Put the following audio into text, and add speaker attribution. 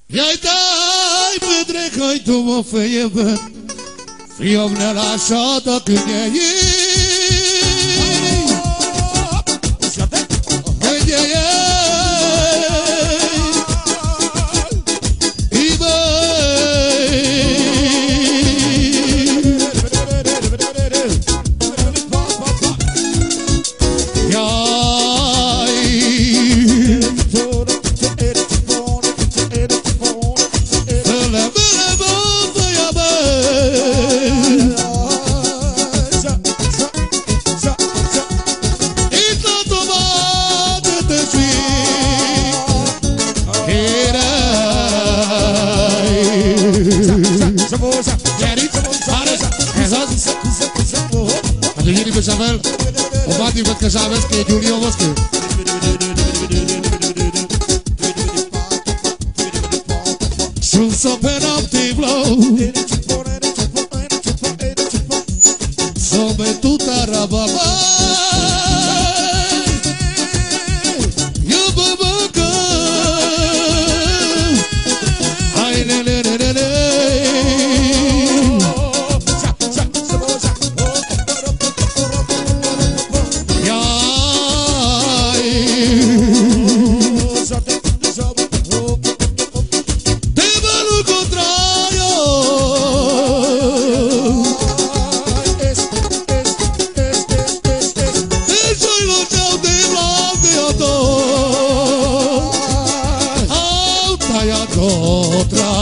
Speaker 1: Ia-i dai, petrec-i tu, mă, feie, bă, fie-o-mne așa, da când e ei. Când e ei.
Speaker 2: Javel, o bati văd că Javel, că e Giulio Mosche.
Speaker 1: Sunt so penoptivlo, so betuta rababa, iubă băcă, hai lelelelele. Otra